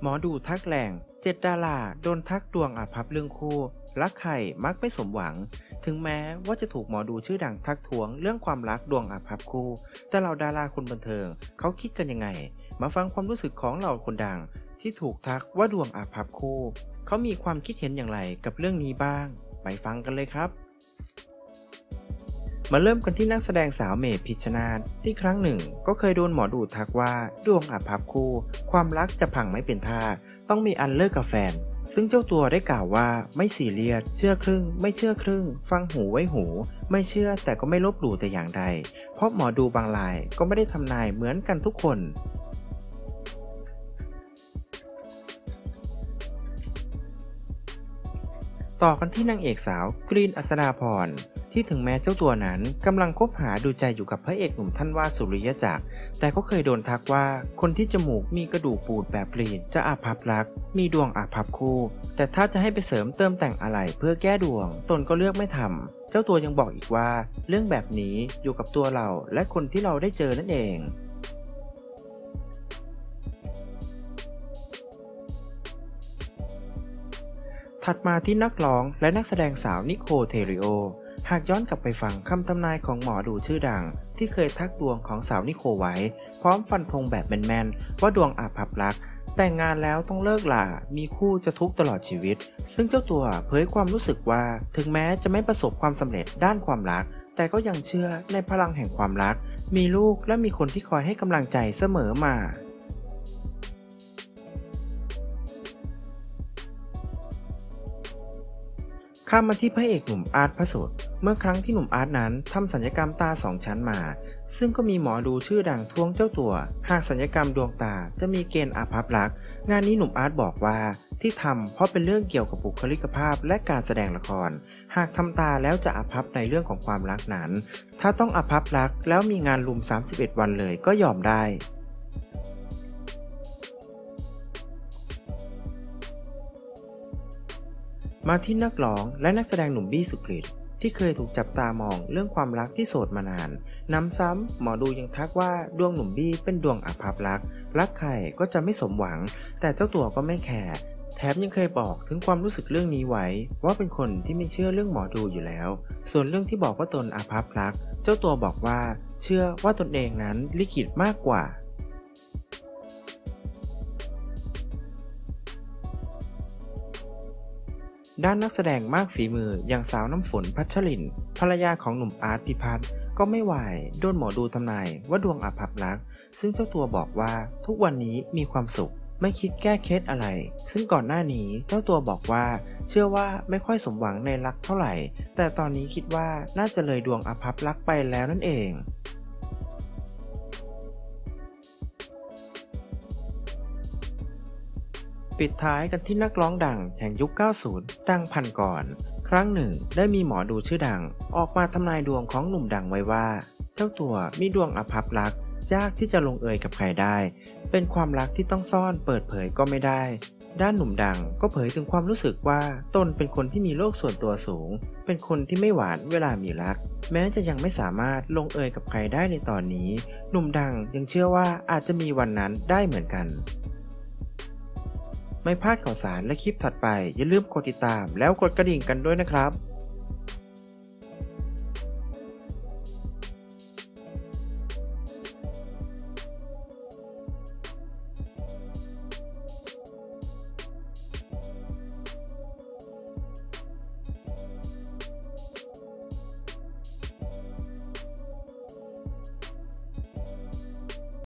หมอดูทักแรง7 ดาราโดนทักดวงอาภัพเรื่องคู่รักใครมักไม่สมหวังถึงแม้ว่าจะถูกหมอดูชื่อดังทักท้วงเรื่องความรักดวงอาภัพคู่แต่เหล่าดาราคนบันเทิงเขาคิดกันยังไงมาฟังความรู้สึกของเหล่าคนดังที่ถูกทักว่าดวงอาภัพคู่เขามีความคิดเห็นอย่างไรกับเรื่องนี้บ้างไปฟังกันเลยครับมาเริ่มกันที่นักแสดงสาวเมย์พิชชนาธิ์ที่ครั้งหนึ่งก็เคยโดนหมอดูทักว่าดวงอาภัพคู่ความรักจะพังไม่เป็นท่าต้องมีอันเลิกกับแฟนซึ่งเจ้าตัวได้กล่าวว่าไม่ซีเรียสเชื่อครึ่งไม่เชื่อครึ่งฟังหูไว้หูไม่เชื่อแต่ก็ไม่ลบหลู่แต่อย่างใดเพราะหมอดูบางรายก็ไม่ได้ทำนายเหมือนกันทุกคนต่อกันที่นางเอกสาวกรีนอัศดาพรที่ถึงแม้เจ้าตัวนั้นกำลังคบหาดูใจอยู่กับพระเอกหนุ่มท่านว่าสุริยจักรแต่ก็เคยโดนทักว่าคนที่จมูกมีกระดูกปูดแบบกรีนจะอาภัพรักมีดวงอาภัพคู่แต่ถ้าจะให้ไปเสริมเติมแต่งอะไรเพื่อแก้ดวงตนก็เลือกไม่ทำเจ้าตัวยังบอกอีกว่าเรื่องแบบนี้อยู่กับตัวเราและคนที่เราได้เจอนั่นเองถัดมาที่นักร้องและนักแสดงสาวนิโคเทริโอหากย้อนกลับไปฟังคำทำนายของหมอดูชื่อดังที่เคยทักดวงของสาวนิโคไว้พร้อมฟันธงแบบแมนๆว่าดวงอาภัพรักแต่งงานแล้วต้องเลิกหล่ามีคู่จะทุกข์ตลอดชีวิตซึ่งเจ้าตัวเผยความรู้สึกว่าถึงแม้จะไม่ประสบความสำเร็จด้านความรักแต่ก็ยังเชื่อในพลังแห่งความรักมีลูกและมีคนที่คอยให้กำลังใจเสมอมาข้ามมาที่พระเอกหนุ่มอาร์ตพระสุทธิ์เมื่อครั้งที่หนุ่มอาร์ตนั้นทำศัลยกรรมตา2 ชั้นมาซึ่งก็มีหมอดูชื่อดังท้วงเจ้าตัวหากศัลยกรรมดวงตาจะมีเกณฑ์อาภัพรักงานนี้หนุ่มอาร์ตบอกว่าที่ทำเพราะเป็นเรื่องเกี่ยวกับบุคลิกภาพและการแสดงละครหากทำตาแล้วจะอาภัพในเรื่องของความรักนั้นถ้าต้องอาภัพรักแล้วมีงานลุม31 วันเลยก็ยอมได้มาที่นักร้องและนักแสดงหนุ่มบี้สุกฤตที่เคยถูกจับตามองเรื่องความรักที่โสดมานานนำซ้ำหมอดูยังทักว่าดวงหนุ่มบี้เป็นดวงอาภัพรักใครก็จะไม่สมหวังแต่เจ้าตัวก็ไม่แคร์แถมยังเคยบอกถึงความรู้สึกเรื่องนี้ไว้ว่าเป็นคนที่ไม่เชื่อเรื่องหมอดูอยู่แล้วส่วนเรื่องที่บอกว่าตนอาภัพรักเจ้าตัวบอกว่าเชื่อว่าตนเองนั้นลิขิตมากกว่าด้านนักแสดงมากฝีมืออย่างสาวน้ำฝนพัชรินภรรยาของหนุ่มอาร์ตพิพัฒน์ก็ไม่ไหวโดนหมอดูทำนายว่าดวงอาภัพรักซึ่งเจ้าตัวบอกว่าทุกวันนี้มีความสุขไม่คิดแก้เคล็ดอะไรซึ่งก่อนหน้านี้เจ้าตัวบอกว่าเชื่อว่าไม่ค่อยสมหวังในรักเท่าไหร่แต่ตอนนี้คิดว่าน่าจะเลยดวงอาภัพรักไปแล้วนั่นเองปิดท้ายกันที่นักร้องดังแห่งยุค 90 ดังพันก่อนครั้งหนึ่งได้มีหมอดูชื่อดังออกมาทำนายดวงของหนุ่มดังไว้ว่าเจ้าตัวมีดวงอาภัพรักยากที่จะลงเอยกับใครได้เป็นความรักที่ต้องซ่อนเปิดเผยก็ไม่ได้ด้านหนุ่มดังก็เผยถึงความรู้สึกว่าตนเป็นคนที่มีโลกส่วนตัวสูงเป็นคนที่ไม่หวานเวลามีรักแม้จะยังไม่สามารถลงเอยกับใครได้ในตอนนี้หนุ่มดังยังเชื่อว่าอาจจะมีวันนั้นได้เหมือนกันไม่พลาดข่าวสารและคลิปถัดไปอย่าลืมกดติดตามแล้วกดกระดิ่งกันด้วยนะครับ